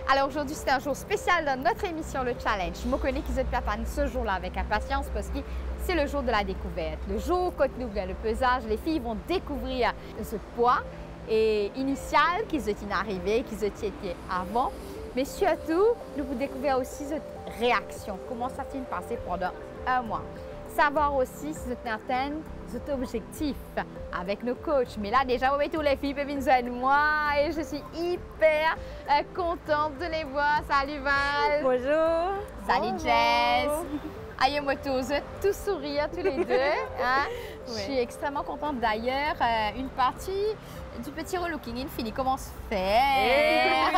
Alors aujourd'hui, c'est un jour spécial dans notre émission Le Challenge. Je me connais qu'ils attendent ce jour-là avec impatience parce que c'est le jour de la découverte. Le jour quand nous faisons le pesage, les filles vont découvrir ce poids et initial qu'ils étaient arrivés, qu'ils étaient avant. Mais surtout, nous pouvons découvrir aussi cette réaction, comment ça s'est passé pendant un mois. Savoir aussi si vous atteignez cet objectif avec nos coachs. Mais là, déjà, tous les filles peuvent venir joindre moi et je suis hyper contente de les voir. Salut Val! Bonjour! Salut Jess! Aïe, moi tous sourire tous les deux. Hein? Oui. Je suis extrêmement contente d'ailleurs. Une partie du petit relooking in fini. Comment se fait?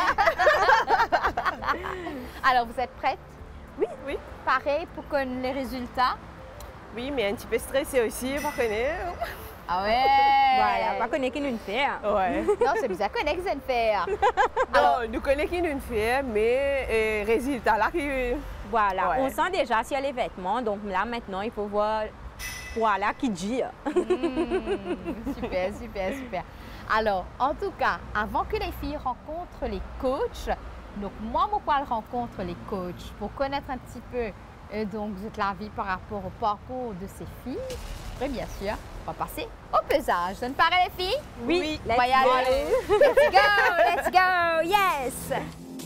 Alors, vous êtes prêtes? Oui, oui. Pareil pour connaître les résultats? Oui, mais un petit peu stressé aussi, pour connaître. Ah ouais! Voilà, pas connaître qui nous fait. Ouais. Non, c'est bizarre connaître qui nous fait. Non, nous connaissons qui nous fait, mais résultat là qui... Voilà, Ouais. on sent déjà sur les vêtements, donc là maintenant il faut voir voilà qui dit. Super, super, super. Alors, en tout cas, avant que les filles rencontrent les coachs, donc moi, je rencontre les coachs pour connaître un petit peu donc la vie par rapport au parcours de ces filles. Et bien sûr, on va passer au pesage. Ça ne paraît les filles? Oui, On va y aller. Let's go, let's go, yes!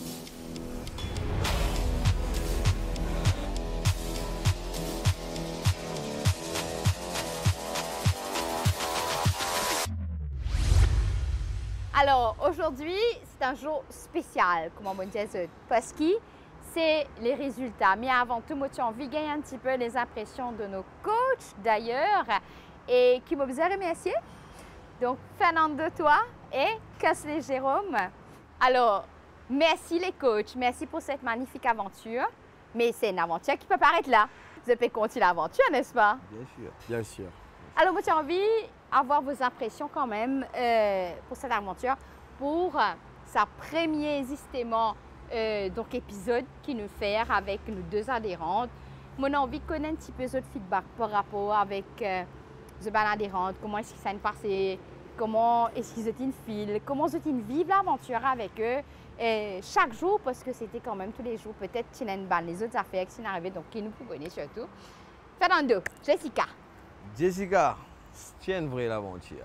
Alors, aujourd'hui, c'est un jour spécial, comme on dit, parce que c'est les résultats. Mais avant tout, moi, tu as envie de gagner un petit peu les impressions de nos coachs, d'ailleurs, et qui m'ont bien remercié. Donc, Fernando, toi et Kasley Jérôme. Alors, merci les coachs, merci pour cette magnifique aventure. Mais c'est une aventure qui peut paraître là. Vous avez continué l'aventure, n'est-ce pas? Bien sûr, bien sûr. Alors, moi, j'ai envie d'avoir vos impressions quand même pour cette aventure, pour sa premier justement donc épisode qui nous fait avec nos deux adhérentes. Moi, j'ai envie de connaître un petit peu votre feedback par rapport avec les adhérentes, comment est-ce que ça s'est passé, comment est-ce qu'ils étaient une file, comment ils vivent l'aventure avec eux chaque jour, parce que c'était quand même tous les jours, peut-être qu'il y a les autres affaires qui sont arrivées, donc qui nous connaissent surtout. Fernando, Jessica. Jessica, c'est une vraie aventure.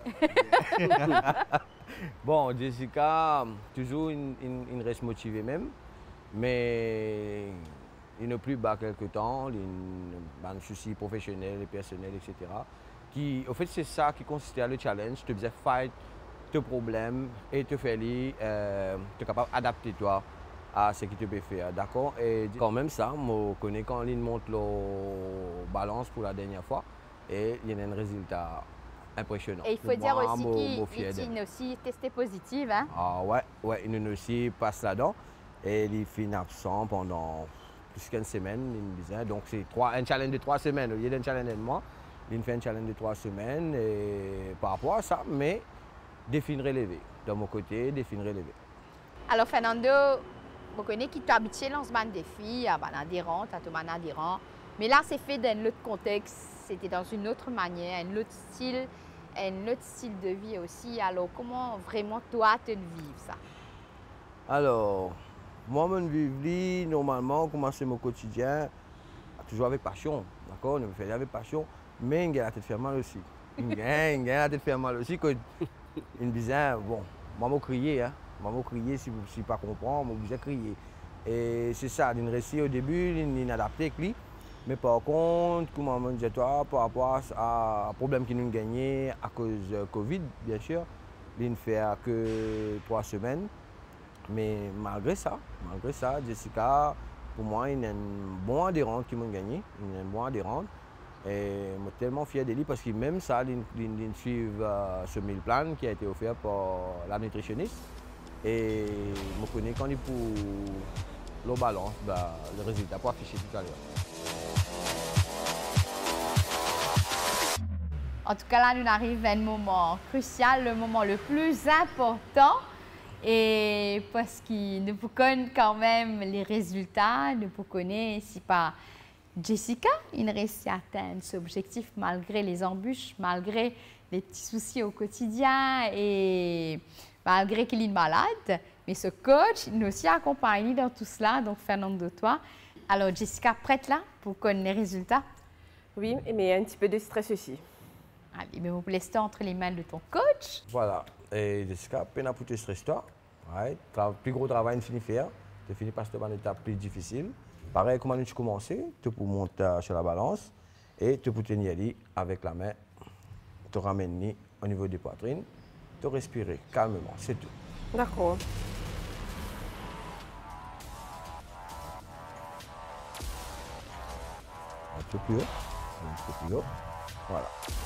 Bon, Jessica, toujours une reste motivée même, mais il n'a plus bas quelque temps, il a un souci professionnel et personnel, etc. Qui, au fait, c'est ça qui consistait à le challenge, te faisait fight tes problèmes et te faire te capable d'adapter toi à ce qui te peut faire, d'accord? Et quand même ça, je connais quand il monte la balance pour la dernière fois et il y a un résultat impressionnant. Et il faut dire aussi qu'il a aussi testé positif. Hein? Ah ouais, il a aussi passé là-dedans et il finit absent pendant plus qu'une semaine, il me disait. Donc c'est un challenge de 3 semaines, il y a un challenge de moi. Il fait un challenge de 3 semaines et par rapport à ça, mais défi relevé. De mon côté, défi relevé. Alors Fernando, je connais qui t'a habitué dans ce défi, à adhérent, à ton adhérent. Mais là, c'est fait dans un autre contexte, c'était dans une autre manière, un autre style de vie aussi. Alors, comment vraiment toi, tu vis ça? Alors, moi, je vis normalement, commencer mon quotidien, toujours avec passion, d'accord? Je me fais avec passion, mais il y a la tête fait mal aussi. Il y a la tête fait mal aussi, que il me disait, bon, moi, je crier, hein. Moi, je crier si je ne pas comprendre, je disais crier. Et c'est ça, il réussit au début, il est adapté avec lui. Mais par contre, comme on disait toi, par rapport à un problème qui nous a gagné à cause de Covid, bien sûr, il ne fait que 3 semaines. Mais malgré ça, Jessica, pour moi, il est une bonne adhérente qui m'a gagné. Il est une bonne adhérente. Et je suis tellement fier de lui parce que même ça, il suit ce meal plan qui a été offert par la nutritionniste. Et je connais quand il pour le balance, le résultat pour afficher tout à l'heure. En tout cas, là, nous arrivons à un moment crucial, le moment le plus important. Et parce que nous connaissons quand même les résultats, nous connaissons si pas Jessica, il réussit à atteindre cet objectif malgré les embûches, malgré les petits soucis au quotidien. Et malgré qu'il est malade. Mais ce coach, il nous aussi accompagné dans tout cela. Donc, Fernando, toi. Alors, Jessica, prête là pour connaître les résultats? Oui, mais un petit peu de stress aussi. Allez, mais vous laissez entre les mains de ton coach. Voilà. Et Jessica, peine pour te stresser toi. Ouais. Plus gros travail, tu finis faire. Tu finis par une étape plus difficile. Pareil, comment tu commences, tu peux monter sur la balance et tu peux tenir avec la main, te ramener au niveau des poitrines, te respirer calmement, c'est tout. D'accord. Un peu plus haut, un peu plus haut, voilà.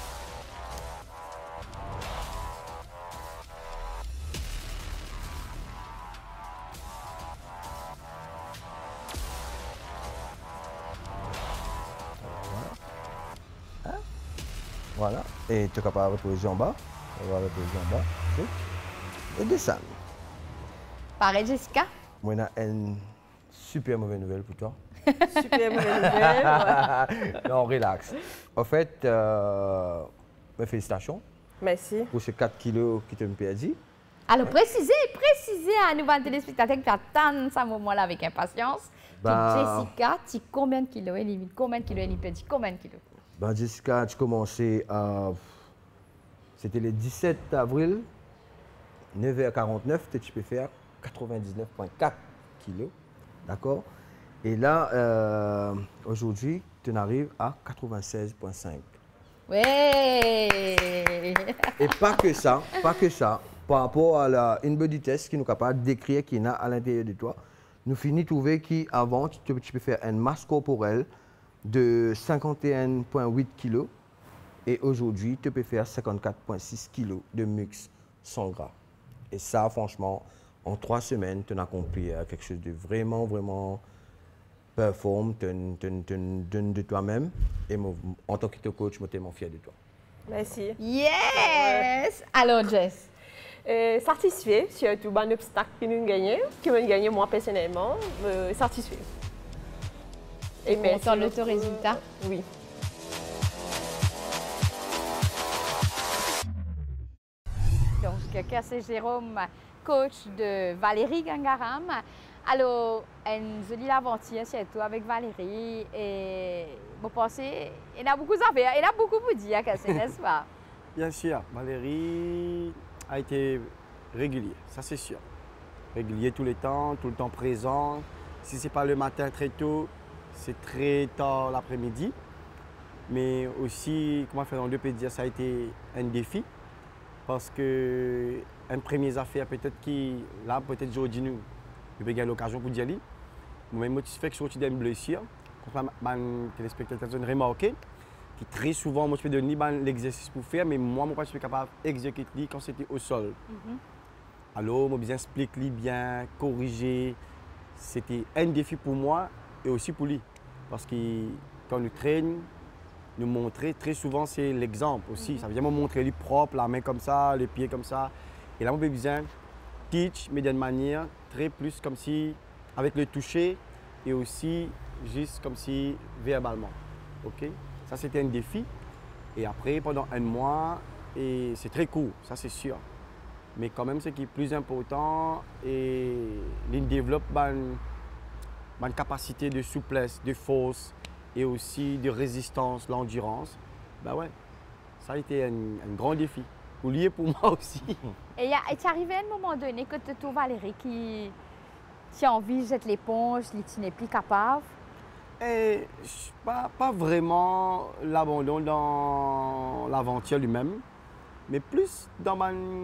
Voilà, et tu es capable de reposer en bas. On va reposer en bas. Et descendre. Pareil, Jessica. Moi, j'ai une super mauvaise nouvelle pour toi. Super mauvaise nouvelle. Non, relax. En fait, félicitations Merci. pour ces 4 kilos qui t'ont perdu. Alors, précisez à nos téléspectateurs qui attendent ce moment-là avec impatience. Jessica, tu combien de kilos elle limite? Combien de kilos elle perdu? Combien de kilos? Ben, Jessica, tu commençais à. C'était le 17 avril, 9h49, tu peux faire 99,4 kilos. D'accord? Et là, aujourd'hui, tu en arrives à 96,5. Ouais! Et pas que ça, par rapport à une body test qui nous est capable de décrire qui est à l'intérieur de toi, nous finissons de trouver qu'avant, tu peux faire une masse corporelle de 51,8 kg et aujourd'hui, tu peux faire 54,6 kg de muscle sans gras. Et ça, franchement, en 3 semaines, tu as accompli quelque chose de vraiment performe, de toi-même. Et moi, en tant que coach, je suis tellement fier de toi. Merci. Yes! Alors, Jess? Satisfait, surtout un obstacle qui nous gagne moi personnellement, satisfait. Et content de ton résultat? Oui. Donc, c'est Jérôme, coach de Valérie Gangaram. Alors, une jolie aventure surtout avec Valérie. Et vous pensez, il a beaucoup à faire, il a beaucoup à dire, n'est-ce pas? Bien sûr, Valérie a été régulier, ça c'est sûr. Régulier tout le temps présent. Si ce n'est pas le matin très tôt, c'est très tard l'après-midi. Mais aussi, comment faire dans 2 dire, ça a été un défi. Parce que un premier affaire, peut-être qui, là, peut-être aujourd'hui, nous vais gagner l'occasion pour dire. Moi, je suis fait que je suis une blessure. Comme les téléspectateurs ont remarqué, qui très souvent, moi, je peux donner l'exercice pour faire, mais moi, je suis capable d'exécuter quand c'était au sol. Alors, je explique bien, corriger. C'était un défi pour moi et aussi pour lui. Parce que quand nous traînons, nous montrer très souvent, c'est l'exemple aussi. Ça veut dire me montrer lui propre, la main comme ça, les pieds comme ça. Et là, on peut bien teach, mais d'une manière très plus comme si, avec le toucher et aussi juste comme si verbalement. OK? Ça, c'était un défi. Et après, pendant 1 mois, et c'est très court, ça c'est sûr. Mais quand même, ce qui est plus important, et il développe une capacité de souplesse, de force et aussi de résistance, l'endurance. Ben ouais, ça a été un grand défi. Pour lui et pour moi aussi. Et est arrivé à un moment donné que tu trouves Valérie qui a envie de jeter l'éponge, qui n'est plus capable? Et pas vraiment l'abandon dans l'aventure lui-même, mais plus dans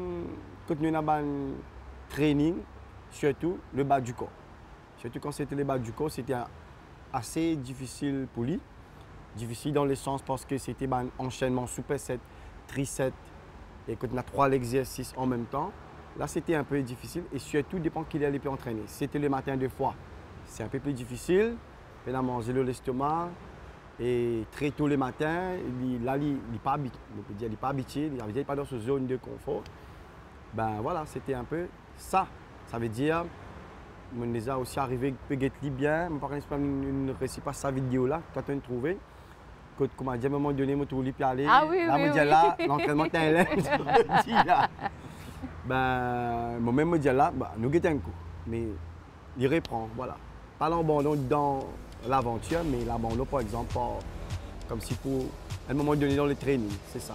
le training, surtout le bas du corps. Surtout quand c'était le bas du corps, c'était assez difficile pour lui. Difficile dans le sens parce que c'était un enchaînement superset, triset, et quand on a 3 exercices en même temps, là c'était un peu difficile et surtout dépend qu'il allait entraîner. C'était le matin 2 fois, c'est un peu plus difficile. Il a mangé l'estomac et très tôt le matin, il n'est pas habitué, il n'est pas habitué, il n'est pas dans cette zone de confort. Ben voilà, c'était un peu ça. Ça veut dire, on les a aussi arrivé à bien. Par exemple, une récit pas sa vidéo là, quand on a trouvé. Comme à un moment donné, je suis allé. Ah oui, là, oui, là, l'entraînement est là. Ben, moi-même me dire là, bah, nous guettons un coup. Mais il reprend, voilà. Pas l'abandon dans l'aventure, mais l'abandon, par exemple, comme si pour un moment donné dans le training, c'est ça.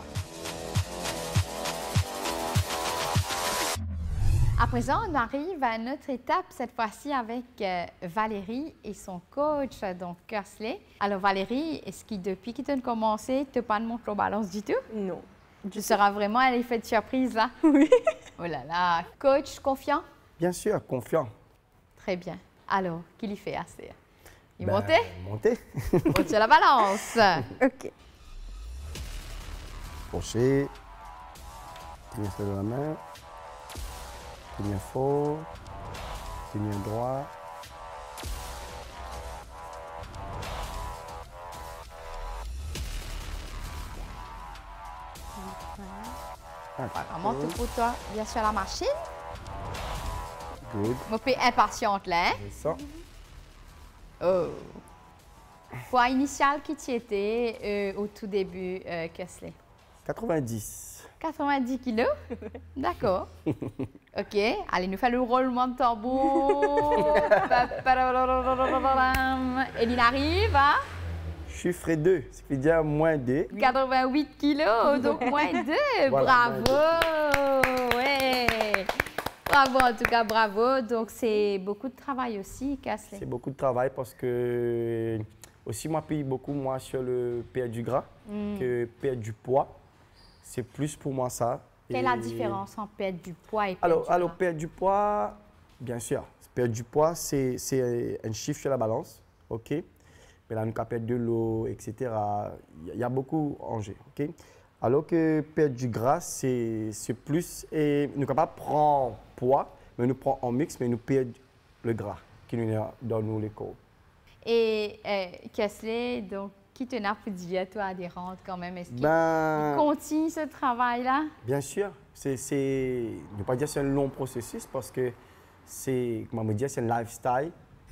À présent, on arrive à notre étape, cette fois-ci avec Valérie et son coach, donc Kersley. Alors Valérie, est-ce que depuis que tu as commencé, tu n'as pas de montre aux balances du tout? Non. Tu seras vraiment à l'effet de surprise là? Oui. Oh là là. Coach, confiant? Bien sûr, confiant. Très bien. Alors, qu'il y fait assez? Il Ben, montait? Monter. Monte sur la balance. OK. Crochet. Tenir ça dans la main. Tenir fort. Tenir droit. Vraiment tout pour toi. Bien sûr, la machine. Good. Je suis impatiente là. Hein? C'est ça. Oh. Poids initial qui tu étais au tout début, Kersley? 90. 90 kilos? D'accord. OK. Allez, nous faire le roulement de tambour. Eline arrive à Chiffre 2, ce qui veut dire moins 2. 88 kilos, donc moins 2. Voilà, Bravo! Ouais. Bravo, en tout cas, bravo. Donc, c'est beaucoup de travail aussi, Kersley. C'est beaucoup de travail parce que aussi moi paye beaucoup moi sur le perdre du gras que perdre du poids. C'est plus pour moi ça. Quelle est la différence entre perdre du poids et perdre du Alors gras? perdre du poids, bien sûr. Perdre du poids, c'est un chiffre sur la balance, ok. Mais là, nous avons perdre de l'eau, etc. Il y a beaucoup d'enjeux, ok. Alors que perdre du gras, c'est plus et nous ne pouvons pas prendre poids, mais nous prenons en mix, mais nous perdons le gras qui nous est dans nous les corps. Et Kersley, donc, qui te n'a pas dit à toi adhérente quand même? Est-ce qu'il continue ce travail-là? Bien sûr. Je ne veux pas dire que c'est un long processus parce que c'est, comment me dire, c'est un lifestyle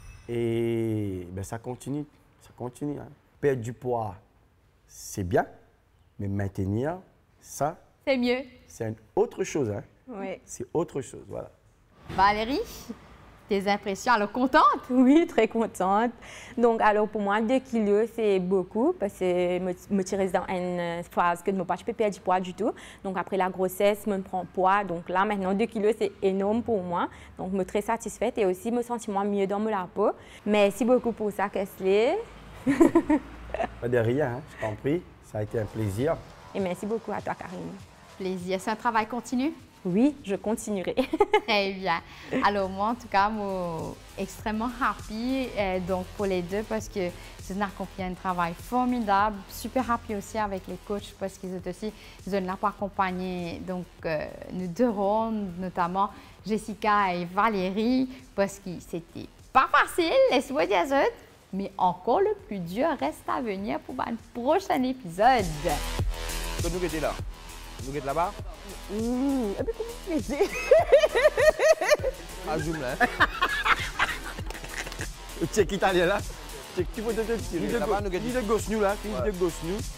et ben, ça continue. Ça continue. Hein. Perdre du poids, c'est bien, mais maintenir, ça, C'est mieux. c'est autre chose. Hein. Oui. C'est autre chose, voilà. Valérie, tes impressions, alors contente? Oui, très contente. Donc, alors pour moi, 2 kilos, c'est beaucoup parce que je me tire dans une phase que je ne peux pas perdre du poids du tout. Donc, après la grossesse, je me prends poids. Donc là, maintenant, 2 kilos, c'est énorme pour moi. Donc, je suis très satisfaite et aussi, je me sens mieux dans la peau. Merci beaucoup pour ça, Kersley. Pas de rien, hein, je t'en prie. Ça a été un plaisir. Et merci beaucoup à toi, Karine. Plaisir. C'est un travail continu? Oui, je continuerai. Très bien. Alors moi, en tout cas, je suis extrêmement happy donc pour les deux parce que c'est accompli un travail formidable. Super happy aussi avec les coachs parce qu'ils ont aussi là pour accompagner donc nous deux rondes, notamment Jessica et Valérie, parce que c'était pas facile, laisse-moi dire ça, mais encore le plus dur reste à venir pour un prochain épisode. Que nous étions là. Nous étions là-bas. Et puis, comment tu fais? À zoom là. Le check italien là. Check, tu peux te tirer. Là-bas, nous Ni de gauche nous là, ni de gauche nous.